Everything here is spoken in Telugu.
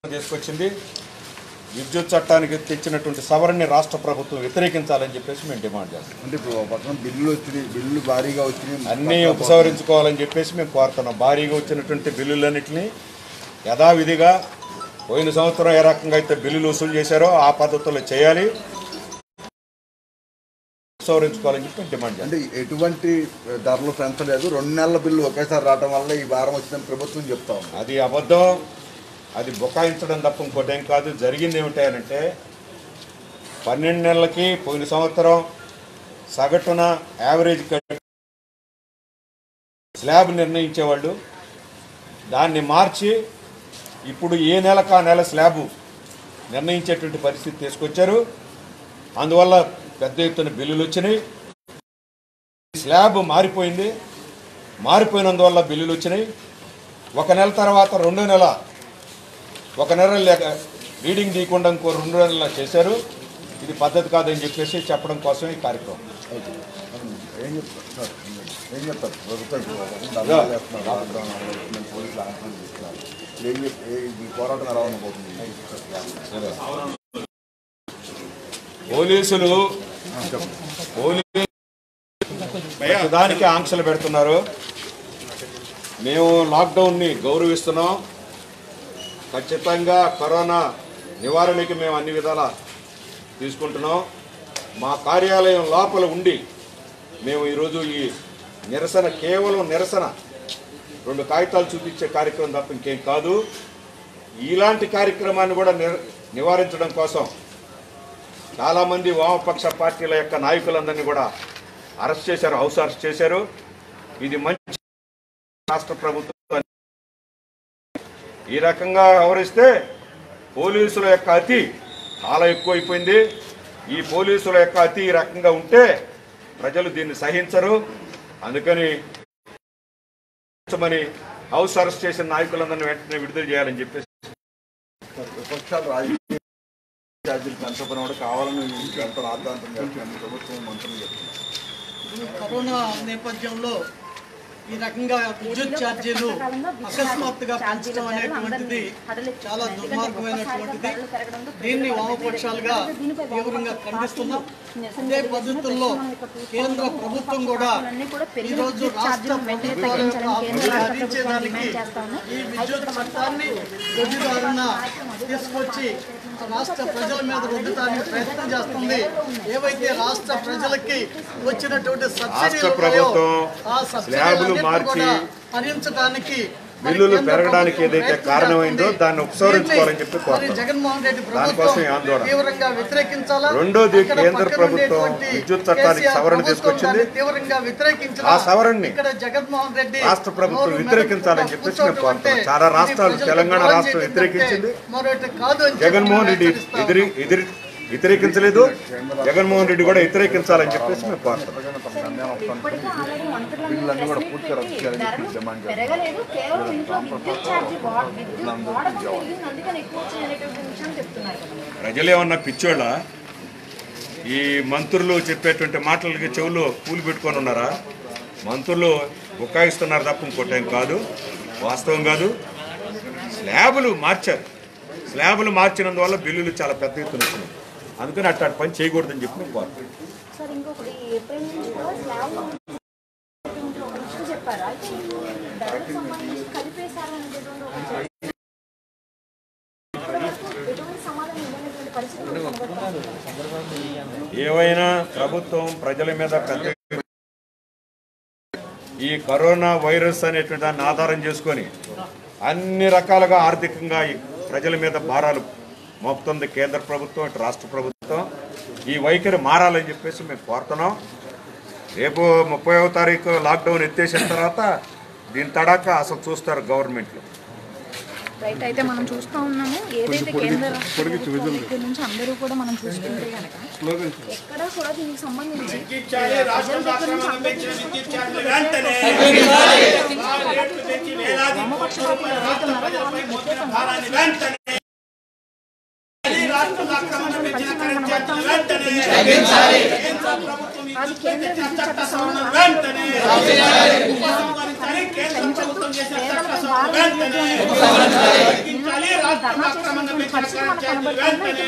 తీసుకొచ్చింది విద్యుత్ చట్టానికి తెచ్చినటువంటి సవరణని రాష్ట్ర ప్రభుత్వం వ్యతిరేకించాలని చెప్పేసి మేము డిమాండ్ చేస్తాం. అంటే ఇప్పుడు పక్కన బిల్లులు భారీగా వచ్చినాయి, అన్నీ ఉపసంహరించుకోవాలని చెప్పేసి మేము కోరుతున్నాం. భారీగా వచ్చినటువంటి బిల్లులన్నింటినీ యథావిధిగా పోయిన సంవత్సరం ఏ రకంగా అయితే బిల్లులు వసూలు చేశారో ఆ పద్ధతుల్లో చేయాలి, ఉపసంహరించుకోవాలని చెప్పి డిమాండ్ చేస్తాం. అంటే ఎటువంటి ధరలు పెంచలేదు, 2 నెలల బిల్లు ఒకేసారి రావడం వల్ల ఈ భారం వచ్చిందని ప్రభుత్వం చెప్తా ఉంది. అది అబద్ధం, అది బుకాయించడం తప్ప ఇంకోటి ఏం కాదు. జరిగింది ఏమిటంటే 12 నెలలకి పోయిన సంవత్సరం సగటున యావరేజ్ స్లాబ్ నిర్ణయించేవాళ్ళు, దాన్ని మార్చి ఇప్పుడు ఏ నెలకు ఆ నెల స్లాబు నిర్ణయించేటువంటి పరిస్థితి తీసుకొచ్చారు. అందువల్ల పెద్ద ఎత్తున బిల్లులు వచ్చినాయి. స్లాబ్ మారిపోయింది, మారిపోయినందువల్ల బిల్లులు వచ్చినాయి. 1 నెల తర్వాత 2వ నెల, 1 నెల లేక రీడింగ్ తీయకుండా ఇంకో 2 నెలలు చేశారు. ఇది పద్ధతి కాదని చెప్పేసి చెప్పడం కోసం ఈ కార్యక్రమం. ఏం చెప్తారు ప్రభుత్వం పోరాటం ఎలా ఉండబోతుంది? పోలీసులు దానికి ఆంక్షలు పెడుతున్నారు. మేము లాక్డౌన్ని గౌరవిస్తున్నాం. ఖచ్చితంగా కరోనా నివారణకి మేము అన్ని విధాలా తీసుకుంటున్నాం. మా కార్యాలయం లోపల ఉండి మేము ఈరోజు ఈ నిరసన కేవలం నిరసన 2 కాగితాలు చూపించే కార్యక్రమం తప్ప ఇంకేం కాదు. ఇలాంటి కార్యక్రమాన్ని కూడా నివారించడం కోసం చాలామంది వామపక్ష పార్టీల యొక్క నాయకులందరినీ కూడా అరెస్ట్ చేశారు, హౌస్ అరెస్ట్ చేశారు. ఇది మంచి రాష్ట్ర ప్రభుత్వం ఈ రకంగా వ్యవహరిస్తే పోలీసుల యొక్క అతి చాలా ఎక్కువైపోయింది. ఈ పోలీసుల యొక్క అతి ఈ రకంగా ఉంటే ప్రజలు దీన్ని సహించరు. అందుకని హౌస్ అరెస్ట్ చేసిన నాయకులందరినీ వెంటనే విడుదల చేయాలని చెప్పేసి విపక్షాలు రాజకీయ ఛార్జీలు పెంచడం కూడా కావాలని ఎంత రాద్ధాంతం చేస్తున్నారు ప్రభుత్వం మంత్రులు చెప్తున్నారు. కరోనా నేపథ్యంలో ఈ రకంగా విద్యుత్ ఛార్జీలు అకస్మాత్తుగా పెంచడం అనేటువంటిది చాలా దుర్మార్గమైనటువంటిది. దీన్ని వామపక్షాలుగా తీవ్రంగా ఖండిస్తున్నాం. అదే పద్ధతుల్లో కేంద్ర ప్రభుత్వం కూడా ఈరోజు రాష్ట్ర ప్రభుత్వాల యొక్క అభివృద్ధి అందించేదానికి ఈ విద్యుత్ చట్టాన్ని విధిదారుణ తీసుకొచ్చి రాష్ట్ర ప్రజల మీద రుద్దడానికి ప్రయత్నం చేస్తుంది. ఏవైతే రాష్ట్ర ప్రజలకి వచ్చినటువంటి సబ్సిడీలు ఆ సబ్సిడీలు మార్చి భరించడానికి బిల్లులు పెరగడానికి ఏదైతే కారణమైందో దాన్ని ఉపసంహరించుకోవాలని చెప్పి జగన్మోహన్ రెడ్డి ప్రభుత్వం తీవ్రంగా వ్యతిరేకించాలి. రెండోది కేంద్ర ప్రభుత్వం విద్యుత్ చట్టానికి సవరణ తీసుకొచ్చింది. తీవ్రంగా వ్యతిరేకించాలి. ఆ సవరణని ఇక్కడ జగన్మోహన్ రెడ్డి రాష్ట్ర ప్రభుత్వం వ్యతిరేకించాలని చెప్పేసి మేము కోరుతున్నాం. చాలా రాష్ట్రాలు, తెలంగాణ రాష్ట్రం వ్యతిరేకించింది. జగన్మోహన్ రెడ్డి వ్యతిరేకించలేదు. జగన్మోహన్ రెడ్డి కూడా వ్యతిరేకించాలని చెప్పేసి మేము కోరుతున్నాం. బిల్లులన్నీ కూడా పూర్తిగా రద్దు చేయాలని చెప్పి డిమాండ్ ప్రజలేమన్నా పిచ్చోళ్ళ? ఈ మంత్రులు చెప్పేటువంటి మాటలకి చెవులు పూలు పెట్టుకొని ఉన్నారా? మంత్రులు బుకాయిస్తున్నారు తప్ప ఇంకోటి ఏం కాదు, వాస్తవం కాదు. స్లాబులు మార్చారు. స్లాబులు మార్చినందువల్ల బిల్లులు చాలా పెద్ద ఎత్తున వచ్చినాయి. అందుకని అట్లాంటి పని చేయకూడదని చెప్పి మేము కోరుతున్నాం. ఏవైనా ప్రభుత్వం ప్రజల మీద పెద్ద ఈ కరోనా వైరస్ అనేటువంటి దాన్ని ఆధారం చేసుకొని అన్ని రకాలుగా ఆర్థికంగా ప్రజల మీద భారాలు మోపుతుంది కేంద్ర ప్రభుత్వం, ఇటు రాష్ట్ర ప్రభుత్వం. ఈ వైఖరి మారాలని చెప్పేసి మేము కోరుతున్నాం. రేపు 30వ తారీఖు లాక్డౌన్ ఎత్తేసిన తర్వాత దీని తడాక అసలు చూస్తారు గవర్నమెంట్లో. రైట్, అయితే మనం చూస్తూ ఉన్నాము ఏదైతే కేంద్ర రాష్ట్ర దగ్గర నుంచి అందరూ కూడా మనం చూసుకుంటే కనుక ఎక్కడా కూడా దీనికి సంబంధించి ప్రజల దగ్గర నుంచి అందరికీ అది కేంద్ర విద్యుత్ చట్ట సవరణ పేదలపై భారం ధర్నా చేసినటువంటి పరిస్థితి మనకు కనబడుతుంది.